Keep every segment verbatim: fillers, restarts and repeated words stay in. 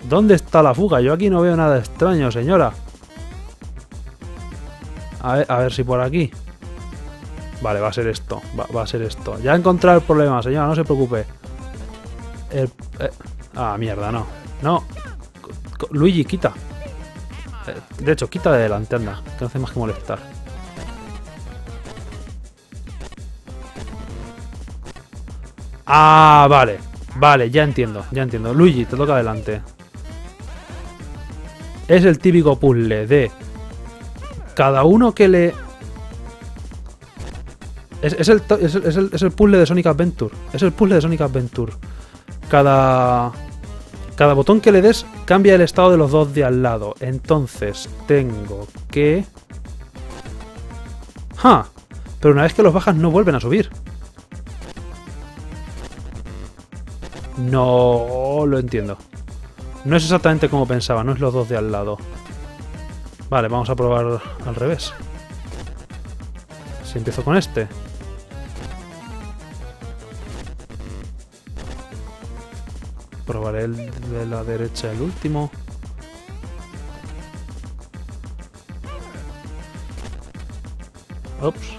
¿Dónde está la fuga? Yo aquí no veo nada extraño, señora. A ver, a ver si por aquí. Vale, va a ser esto. Va, va a ser esto. Ya he encontrado el problema, señora, no se preocupe. El, eh, ah, mierda, no. No. Luigi, quita. Eh, de hecho, quita de delante, anda. Que no hace más que molestar. Ah, vale. Vale, ya entiendo, ya entiendo. Luigi, te toca adelante. Es el típico puzzle de... Cada uno que le... Es, es, el, es, el, es, el, es el puzzle de Sonic Adventure. Es el puzzle de Sonic Adventure. Cada... Cada botón que le des cambia el estado de los dos de al lado. Entonces tengo que... ¡Ja! Pero una vez que los bajas no vuelven a subir. No lo entiendo. No es exactamente como pensaba, no es los dos de al lado. Vale, vamos a probar al revés. Si empiezo con este. Probaré el de la derecha, el último. Ups.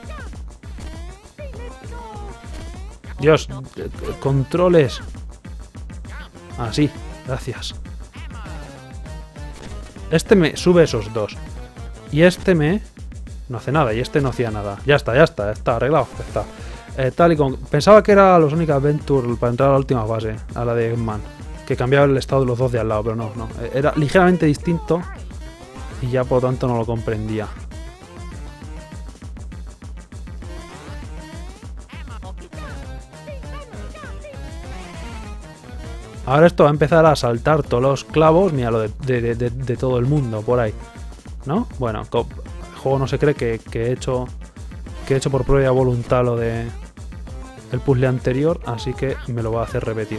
Dios, controles. Así, gracias. Este me sube esos dos. Y este me... No hace nada, y este no hacía nada. Ya está, ya está, ya está arreglado. Ya está. Eh, tal y con... Pensaba que era los Sonic Adventure para entrar a la última fase, a la de Eggman, que cambiaba el estado de los dos de al lado, pero no, no. Era ligeramente distinto y ya por lo tanto no lo comprendía. Ahora esto va a empezar a saltar todos los clavos, mira lo de, de, de, de todo el mundo por ahí, ¿no? Bueno, el juego no se cree que, que he hecho que he hecho por propia voluntad lo de el puzzle anterior, así que me lo va a hacer repetir.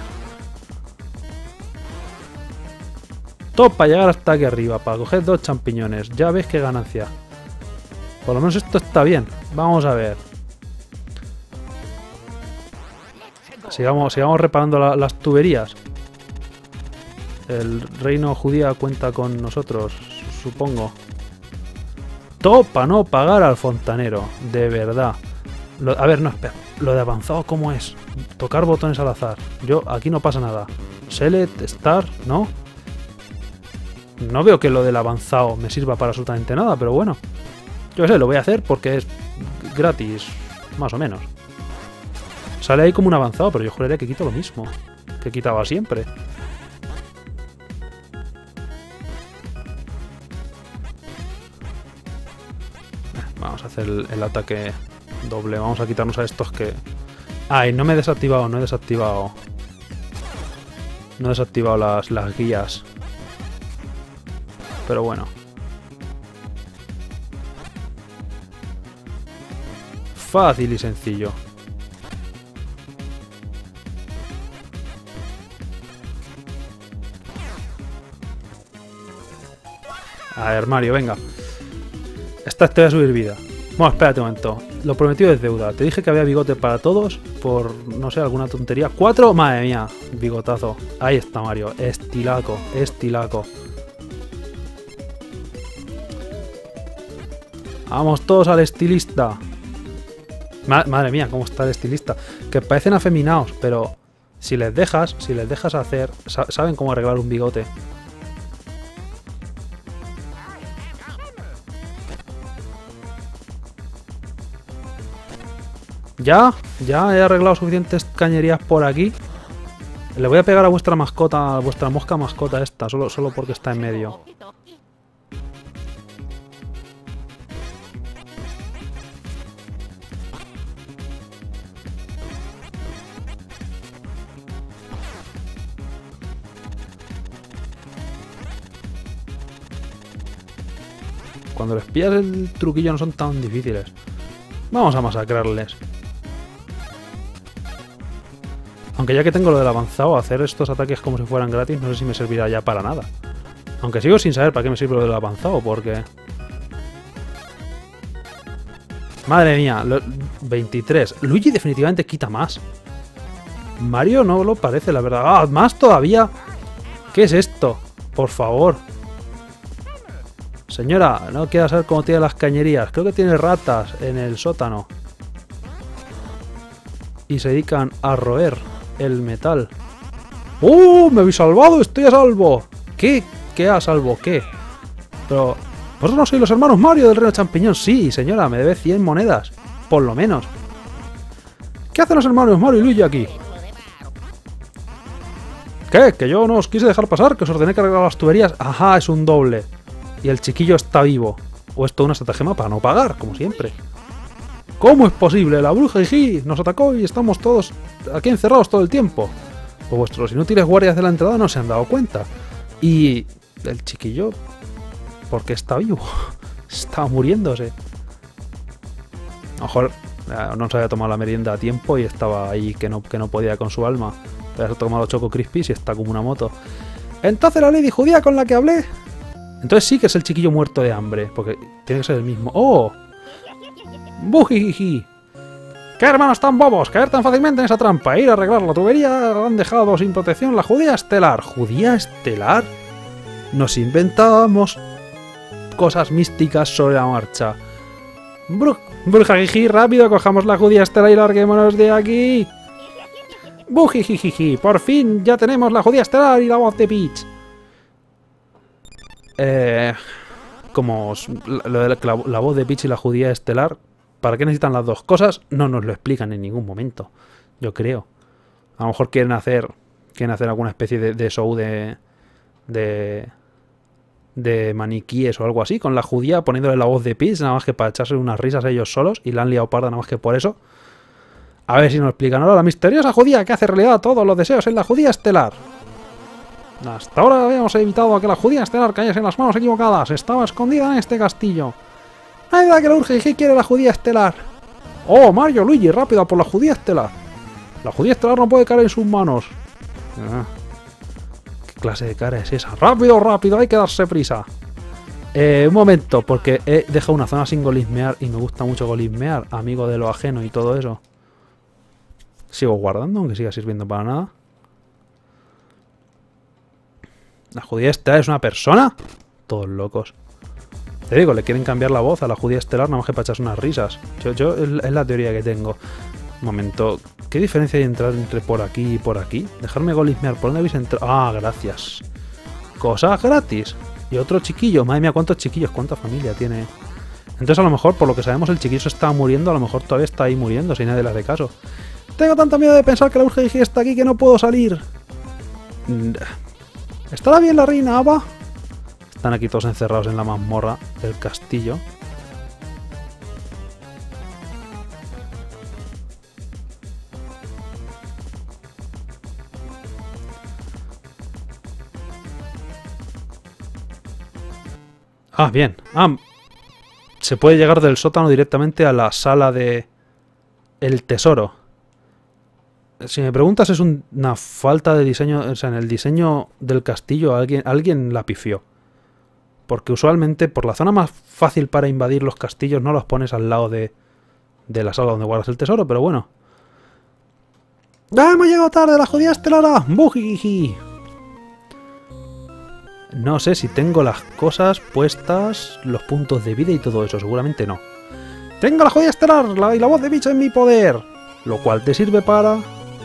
Todo para llegar hasta aquí arriba, para coger dos champiñones. Ya ves qué ganancia. Por lo menos esto está bien. Vamos a ver. Sigamos, sigamos reparando la, las tuberías. El reino judía cuenta con nosotros, supongo. Todo para no pagar al fontanero, de verdad. Lo, a ver, no, espera. Lo de avanzado, ¿cómo es? Tocar botones al azar. Yo, aquí no pasa nada. Select, Start, ¿no? No veo que lo del avanzado me sirva para absolutamente nada, pero bueno. Yo qué sé, lo voy a hacer porque es gratis, más o menos. Sale ahí como un avanzado, pero yo juraría que quito lo mismo que quitaba siempre. Vamos a hacer el, el ataque doble. Vamos a quitarnos a estos que... Ay, no me he desactivado, no he desactivado... No he desactivado las, las guías. Pero bueno. Fácil y sencillo. A ver, Mario, venga. Esta te voy a subir vida. Bueno, espérate un momento. Lo prometido es deuda. Te dije que había bigote para todos por, no sé, alguna tontería. ¡Cuatro! Madre mía, bigotazo. Ahí está Mario. Estilaco, estilaco. Vamos todos al estilista. Ma Madre mía, cómo está el estilista. Que parecen afeminados, pero si les dejas, si les dejas hacer, sa saben cómo arreglar un bigote. Ya, ya he arreglado suficientes cañerías por aquí. Le voy a pegar a vuestra mascota, a vuestra mosca mascota esta, solo, solo porque está en medio. Cuando les pillas el truquillo no son tan difíciles. Vamos a masacrarles. Aunque ya que tengo lo del avanzado, hacer estos ataques como si fueran gratis, no sé si me servirá ya para nada. Aunque sigo sin saber para qué me sirve lo del avanzado, porque... Madre mía, lo... veintitrés. Luigi definitivamente quita más. Mario no lo parece, la verdad. ¡Ah, más todavía! ¿Qué es esto? Por favor. Señora, no quiero saber cómo tiene las cañerías. Creo que tiene ratas en el sótano. Y se dedican a roer el metal. ¡Uh! ¡Me habéis salvado! ¡Estoy a salvo! ¿Qué? ¿Qué a salvo? ¿Qué? Pero... ¿vosotros no sois los hermanos Mario del Reino Champiñón? Sí, señora, me debe cien monedas. Por lo menos. ¿Qué hacen los hermanos Mario y Luigi aquí? ¿Qué? Que yo no os quise dejar pasar, que os ordené cargar las tuberías. Ajá, es un doble. Y el chiquillo está vivo. O es toda una estratagema para no pagar, como siempre. ¿Cómo es posible? La bruja Jiji nos atacó y estamos todos aquí encerrados todo el tiempo. Pues vuestros inútiles guardias de la entrada no se han dado cuenta. Y... el chiquillo... ¿por qué está vivo? Estaba muriéndose. A lo mejor no se había tomado la merienda a tiempo y estaba ahí que no, que no podía con su alma. Pero se ha tomado Choco Crispies y está como una moto. Entonces la lady judía con la que hablé... entonces sí que es el chiquillo muerto de hambre. Porque tiene que ser el mismo. ¡Oh! ¡Bujijiji! ¿Qué hermanos tan bobos? Caer tan fácilmente en esa trampa. Ir a arreglar la tubería. Han dejado sin protección la judía estelar. ¿Judía estelar? Nos inventamos cosas místicas sobre la marcha. Bru Bruja Jiji, rápido, cojamos la judía estelar y larguémonos de aquí. Bujijiji, por fin ya tenemos la judía estelar y la voz de Peach. Eh, como lo de la, la, la voz de Peach y la judía estelar, ¿para qué necesitan las dos cosas? No nos lo explican en ningún momento, yo creo. A lo mejor quieren hacer, quieren hacer alguna especie de, de show de, de, de maniquíes o algo así, con la judía poniéndole la voz de Peach, nada más que para echarse unas risas a ellos solos, y la han liado parda nada más que por eso. A ver si nos explican ahora la misteriosa judía que hace realidad todos los deseos en la judía estelar. Hasta ahora habíamos evitado que la judía estelar cayese en las manos equivocadas. Estaba escondida en este castillo. No hay duda que la urge y quiere la judía estelar. Oh, Mario, Luigi, rápido por la judía estelar. La judía estelar no puede caer en sus manos. Ah, ¿qué clase de cara es esa? Rápido, rápido, hay que darse prisa. Eh, un momento, porque he dejado una zona sin golismear y me gusta mucho golismear, amigo de lo ajeno y todo eso. Sigo guardando, aunque siga sirviendo para nada. ¿La judía estelar es una persona? Todos locos. Te digo, le quieren cambiar la voz a la judía estelar nada más que para echarse unas risas. Yo, yo, es la teoría que tengo. Un momento. ¿Qué diferencia hay entrar entre por aquí y por aquí? Dejarme golismear. ¿Por dónde habéis entrado? Ah, gracias. Cosas gratis. Y otro chiquillo. Madre mía, ¿cuántos chiquillos? ¿Cuánta familia tiene? Entonces a lo mejor, por lo que sabemos, el chiquillo se está muriendo. A lo mejor todavía está ahí muriendo, si nadie le hace caso. Tengo tanto miedo de pensar que la urge está aquí que no puedo salir. ¿Estará bien la reina Ava? Están aquí todos encerrados en la mazmorra del castillo. Ah, bien. Ah, se puede llegar del sótano directamente a la sala de el tesoro. Si me preguntas, es un, una falta de diseño. O sea, en el diseño del castillo alguien, alguien la pifió. Porque usualmente por la zona más fácil para invadir los castillos no los pones al lado de, de la sala donde guardas el tesoro, pero bueno. ¡Ah, hemos llegado tarde! ¡La judía estelara! ¡Bujiji! No sé si tengo las cosas puestas, los puntos de vida y todo eso, seguramente no. ¡Tengo la judía estelar la, y la voz de Peach en mi poder! Lo cual te sirve para...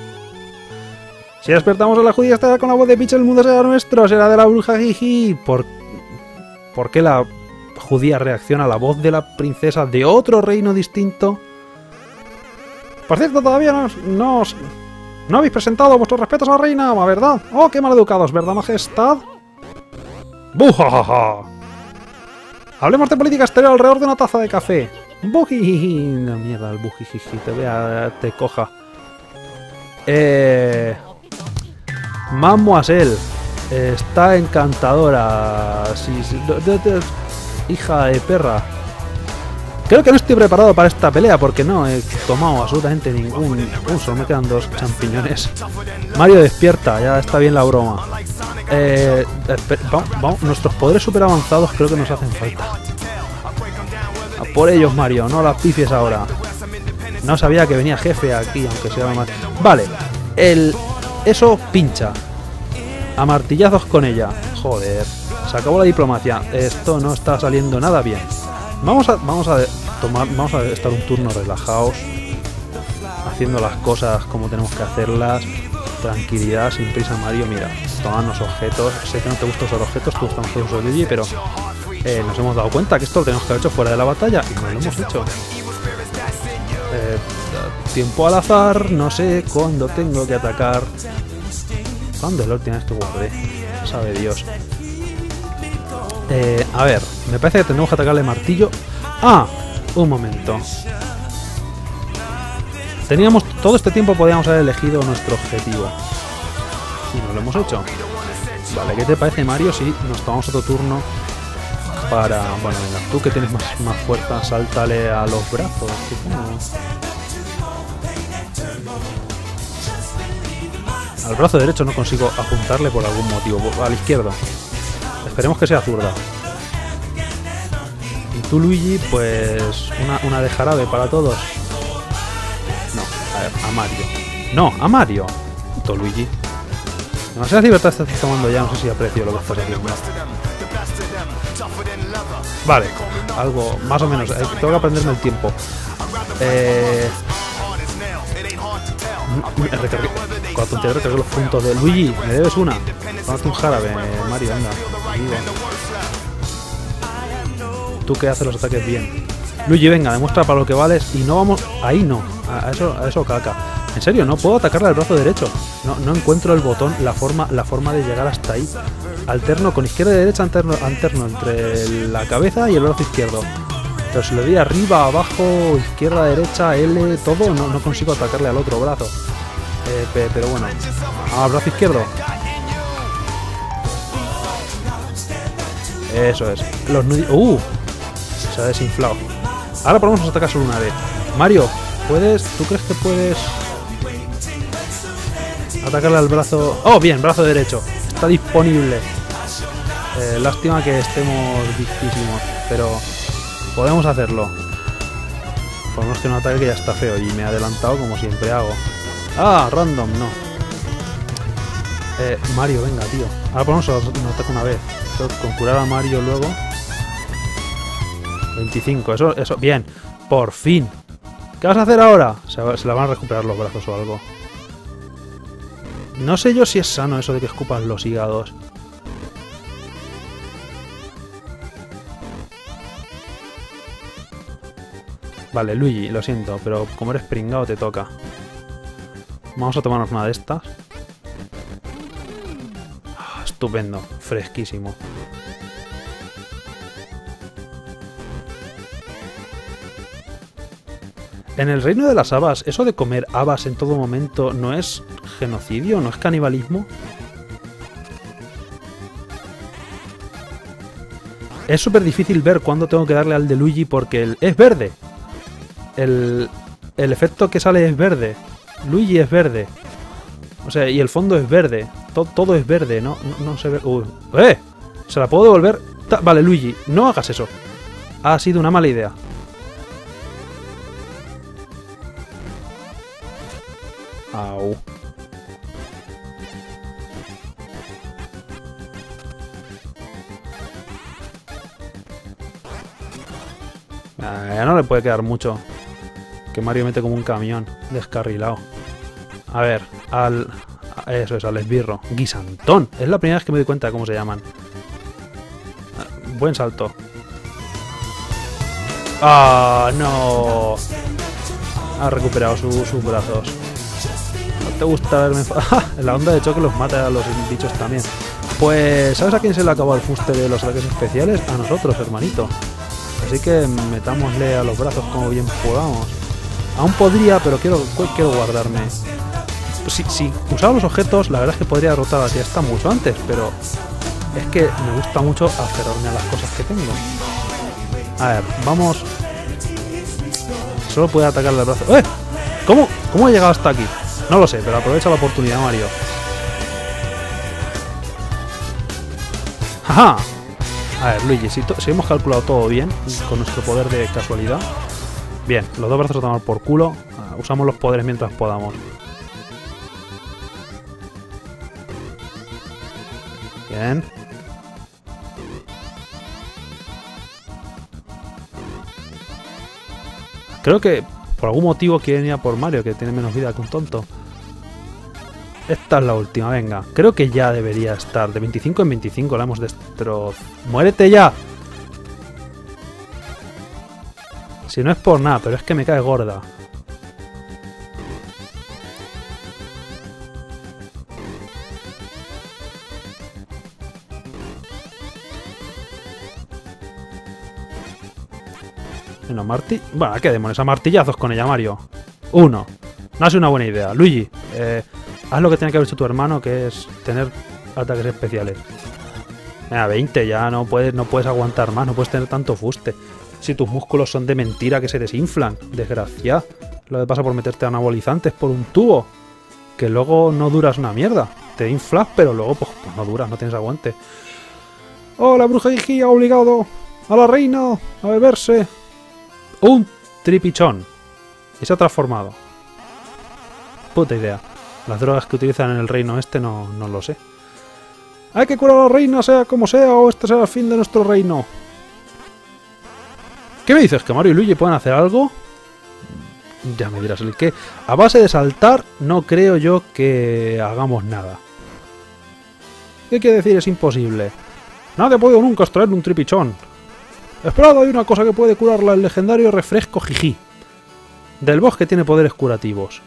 Si despertamos a la judía estelar con la voz de Peach, el mundo será nuestro, será de la bruja Jiji. ¿Por, ¿Por qué la judía reacciona a la voz de la princesa de otro reino distinto? Por cierto, todavía no, no, no habéis presentado vuestros respetos a la reina, ¿verdad? ¡Oh, qué maleducados! ¿Verdad, majestad? ¡Bujajaja! Hablemos de política exterior alrededor de una taza de café. ¡Bujiji! No, mierda, el bujijiji, te vea, te coja. Eh... Mademoiselle. Está encantadora. Sí, sí, de, de, de, hija de perra. Creo que no estoy preparado para esta pelea porque no he tomado absolutamente ningún... Uh, solo me quedan dos champiñones. Mario, despierta, ya está bien la broma. Eh, vamos, vamos, nuestros poderes super avanzados creo que nos hacen falta. A por ellos, Mario, no las pifies ahora. No sabía que venía jefe aquí, aunque sea más... Vale, el... eso pincha. A martillazos con ella. Joder. Se acabó la diplomacia. Esto no está saliendo nada bien. Vamos a, vamos a tomar, vamos a estar un turno relajados, haciendo las cosas como tenemos que hacerlas. Tranquilidad, sin prisa, Mario. Mira, tomarnos objetos. Sé que no te gustan los objetos, te gustan los de Luigi, pero eh, nos hemos dado cuenta que esto lo tenemos que haber hecho fuera de la batalla y no lo hemos hecho. Eh, tiempo al azar, no sé cuándo tengo que atacar. ¿Cuándo es la última vez que guardé? Sabe Dios. Eh, a ver, me parece que tenemos que atacarle martillo. ¡Ah! Un momento. Teníamos, todo este tiempo podíamos haber elegido nuestro objetivo. Y no lo hemos hecho. Vale, ¿qué te parece, Mario? Si nos tomamos otro turno para... Bueno, venga, tú que tienes más, más fuerza, sáltale a los brazos, supongo. Al brazo derecho no consigo apuntarle por algún motivo. Al izquierdo. Esperemos que sea zurda. Y tú, Luigi, pues... Una, una de jarabe para todos. No, a ver, a Mario. No, a Mario. Puto Luigi. Demasiadas libertades te estás tomando ya, no sé si aprecio lo que estás haciendo. Vale, algo más o menos. Eh, tengo que aprenderme el tiempo. Eh... Recargué. Cuando te recargué los puntos de Luigi, me debes una. Tómate un jarabe, Mario, anda. Tú que haces los ataques bien. Luigi, venga, demuestra para lo que vales. Y no vamos... Ahí no. A eso, a eso caca. En serio, no puedo atacarle al brazo derecho. No, no encuentro el botón, la forma, la forma de llegar hasta ahí. Alterno con izquierda y derecha, alterno, alterno entre la cabeza y el brazo izquierdo. Pero si le doy arriba, abajo, izquierda, derecha, L, todo, no, no consigo atacarle al otro brazo. Eh, pe, pero bueno. Al brazo izquierdo. Eso es. Los nudillos... ¡Uh! Se ha desinflado. Ahora podemos atacar solo una vez. Mario, ¿puedes? ¿Tú crees que puedes atacarle al brazo? ¡Oh, bien! Brazo derecho. Está disponible. Eh, lástima que estemos victísimos, pero podemos hacerlo. Por lo menos que un ataque que ya está feo y me he adelantado como siempre hago. ¡Ah! Random, no. Eh, Mario, venga, tío. Ahora ponemos un ataque una vez. Con curar a Mario luego. veinticinco, eso, eso, bien. Por fin. ¿Qué vas a hacer ahora? Se, se la van a recuperar los brazos o algo. No sé yo si es sano eso de que escupan los hígados. Vale, Luigi, lo siento, pero como eres pringado te toca. Vamos a tomarnos una de estas. Ah, estupendo, fresquísimo. En el reino de las habas, ¿eso de comer habas en todo momento no es genocidio? ¿No es canibalismo? Es súper difícil ver cuándo tengo que darle al de Luigi porque el... es verde. El, el efecto que sale es verde. Luigi es verde. O sea, y el fondo es verde. Todo, todo es verde, ¿no? No, no se ve... Uh, ¡Eh! ¿Se la puedo devolver? Ta vale, Luigi, no hagas eso. Ha sido una mala idea. Au. Ah, ya no le puede quedar mucho. Que Mario mete como un camión descarrilado. A ver, al... Eso es, al esbirro. Guisantón. Es la primera vez que me doy cuenta de cómo se llaman. Buen salto. ¡Ah, no! Ha recuperado su, sus brazos. ¿No te gusta verme...? La onda de choque los mata a los bichos también. Pues, ¿sabes a quién se le acabó el fuste de los ataques especiales? A nosotros, hermanito. Así que metámosle a los brazos como bien podamos. Aún podría, pero quiero, quiero guardarme. Si, si usaba los objetos, la verdad es que podría derrotar a esta mucho antes, pero es que me gusta mucho aferrarme a las cosas que tengo. A ver, vamos... Solo puede atacarle al brazo... ¡Eh! ¿Cómo? ¿Cómo he llegado hasta aquí? No lo sé, pero aprovecha la oportunidad, Mario. ¡Ajá! A ver, Luigi, si, si hemos calculado todo bien, con nuestro poder de casualidad... Bien, los dos brazos a tomar por culo. Uh, usamos los poderes mientras podamos. Bien. Creo que por algún motivo quieren ir a por Mario, que tiene menos vida que un tonto. Esta es la última, venga. Creo que ya debería estar. De veinticinco en veinticinco la hemos destrozado. ¡Muérete ya! Si no es por nada, pero es que me cae gorda. Bueno, marti... Bueno, ¿qué demonios? A martillazos con ella, Mario. Uno. No ha sido una buena idea. Luigi, eh, haz lo que tiene que haber hecho tu hermano, que es tener ataques especiales. Venga, veinte, ya no puedes, no puedes aguantar más, no puedes tener tanto fuste. Si tus músculos son de mentira que se desinflan, desgracia. Lo que pasa por meterte anabolizantes por un tubo. Que luego no duras una mierda. Te inflas, pero luego pues, pues no duras, no tienes aguante. ¡Oh, la bruja Gigi ha obligado a la reina a beberse un tripichón! Y se ha transformado. Puta idea. Las drogas que utilizan en el reino este no, no lo sé. Hay que curar a la reina, sea como sea, o este será el fin de nuestro reino. ¿Qué me dices? ¿Que Mario y Luigi pueden hacer algo? Ya me dirás el qué. A base de saltar, no creo yo que hagamos nada. ¿Qué quiere decir? Es imposible. Nadie ha podido nunca extraer un tripichón. Esperad, hay una cosa que puede curarla, el legendario refresco Jiji. Del bosque tiene poderes curativos.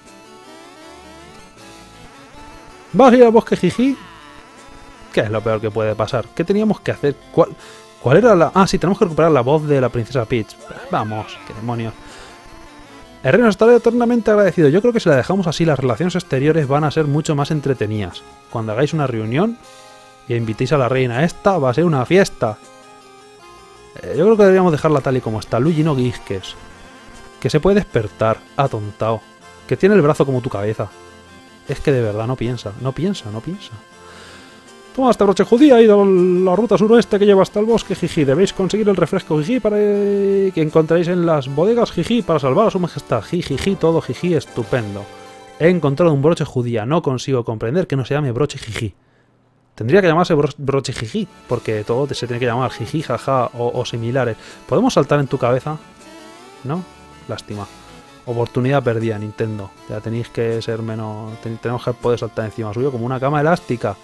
¿Vas a ir al bosque Jiji? ¿Qué es lo peor que puede pasar? ¿Qué teníamos que hacer? ¿Cuál, cuál era la...? Ah, sí, tenemos que recuperar la voz de la princesa Peach. Vamos, qué demonios. El reino estará eternamente agradecido. Yo creo que si la dejamos así, las relaciones exteriores van a ser mucho más entretenidas. Cuando hagáis una reunión y invitéis a la reina esta, va a ser una fiesta. Eh, yo creo que deberíamos dejarla tal y como está. Luigi, no guisques. Que se puede despertar, atontado. Que tiene el brazo como tu cabeza. Es que de verdad no piensa, no piensa, no piensa. Toma este broche judía, id a la ruta suroeste que lleva hasta el bosque Jiji. Debéis conseguir el refresco Jiji para que encontráis en las bodegas Jiji para salvar a su majestad. Jiji, todo Jiji, estupendo. He encontrado un broche judía, no consigo comprender que no se llame broche Jiji. Tendría que llamarse bro broche Jiji, porque todo se tiene que llamar Jiji, jaja o, o similares. ¿Podemos saltar en tu cabeza? ¿No? Lástima. Oportunidad perdida, Nintendo. Ya tenéis que ser menos... Ten tenemos que poder saltar encima suyo como una cama elástica.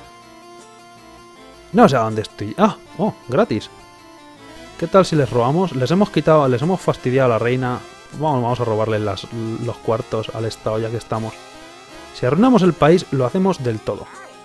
No sé a dónde estoy. Ah, oh, gratis. ¿Qué tal si les robamos? Les hemos quitado, les hemos fastidiado a la reina. Vamos, vamos a robarle las, los cuartos al estado ya que estamos. Si arruinamos el país, lo hacemos del todo.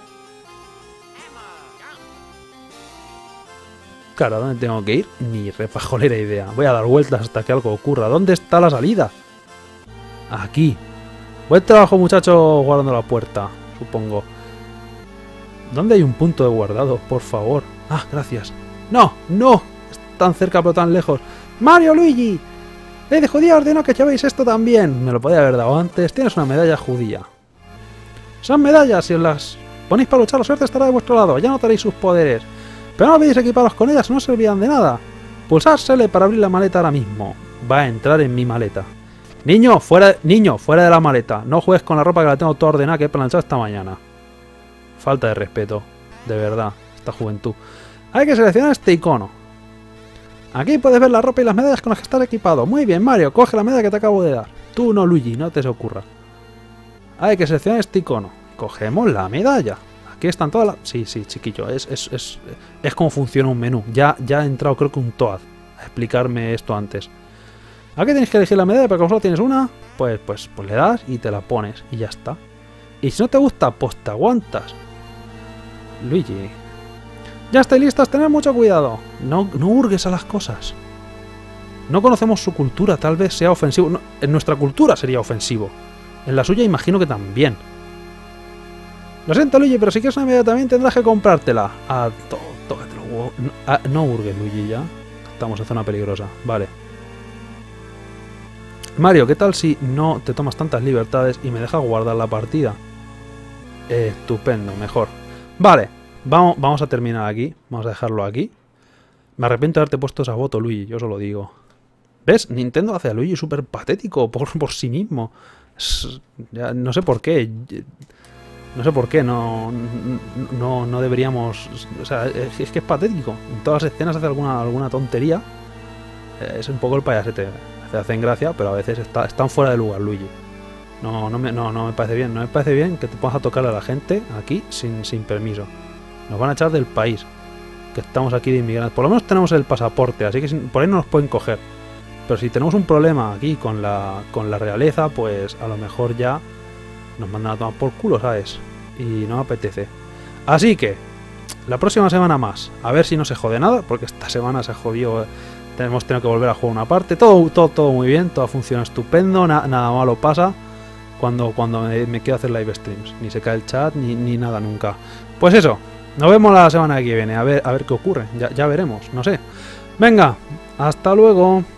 Claro, ¿a dónde tengo que ir? Ni repajolera idea. Voy a dar vueltas hasta que algo ocurra. ¿Dónde está la salida? Aquí. Buen trabajo, muchacho, guardando la puerta, supongo. ¿Dónde hay un punto de guardado? Por favor. Ah, gracias. ¡No! ¡No! Es tan cerca pero tan lejos. ¡Mario, Luigi! ¡Ley de judía ordeno que llevéis esto también! Me lo podía haber dado antes. Tienes una medalla judía. Son medallas. Si os las ponéis para luchar, la suerte estará de vuestro lado. Ya notaréis sus poderes. Pero no olvidéis equiparos con ellas, no servirán de nada. Pulsársele para abrir la maleta ahora mismo. Va a entrar en mi maleta. Niño, fuera de, niño, fuera de la maleta. No juegues con la ropa que la tengo toda ordenada que he planchado esta mañana. Falta de respeto. De verdad, esta juventud. Hay que seleccionar este icono. Aquí puedes ver la ropa y las medallas con las que estás equipado. Muy bien, Mario, coge la medalla que te acabo de dar. Tú no, Luigi, no te se ocurra. Hay que seleccionar este icono. Cogemos la medalla. Aquí están todas las... Sí, sí, chiquillo, es, es, es, es como funciona un menú. Ya, ya ha entrado creo que un Toad a explicarme esto antes. Aquí tienes que elegir la medalla, pero como solo tienes una, pues, pues, pues le das y te la pones y ya está. Y si no te gusta, pues te aguantas. Luigi. Ya estáis listas, tened mucho cuidado. No, no hurgues a las cosas. No conocemos su cultura, tal vez sea ofensivo. No, en nuestra cultura sería ofensivo. En la suya imagino que también. Lo siento, Luigi, pero si quieres una medalla también tendrás que comprártela. Ah, tó, tócate los huevos. No, ah, no hurgues, Luigi, ya. Estamos en zona peligrosa. Vale. Mario, ¿qué tal si no te tomas tantas libertades y me dejas guardar la partida? Eh, estupendo, mejor. Vale, vamos, vamos a terminar aquí. Vamos a dejarlo aquí. Me arrepiento de haberte puesto esa foto, Luigi, yo solo digo. ¿Ves? Nintendo hace a Luigi súper patético por, por sí mismo. Es, ya, no sé por qué. No sé por qué, no, no, no deberíamos... O sea, es, es que es patético. En todas las escenas hace alguna, alguna tontería. Eh, es un poco el payasete. Se hacen gracia, pero a veces está, están fuera de lugar, Luigi. No, no me, no, no me parece bien. No me parece bien que te pongas a tocarle a la gente aquí sin, sin permiso. Nos van a echar del país. Que estamos aquí de inmigrantes. Por lo menos tenemos el pasaporte, así que sin, por ahí no nos pueden coger. Pero si tenemos un problema aquí con la, con la realeza, pues a lo mejor ya nos mandan a tomar por culo, ¿sabes? Y no me apetece. Así que, la próxima semana más. A ver si no se jode nada, porque esta semana se jodió. Hemos tenido que volver a jugar una parte. Todo, todo, todo muy bien, todo funciona estupendo, na, nada malo pasa cuando, cuando me, me quiero hacer live streams. Ni se cae el chat, ni, ni nada nunca. Pues eso, nos vemos la semana que viene, a ver, a ver qué ocurre. Ya, ya veremos, no sé. Venga, hasta luego.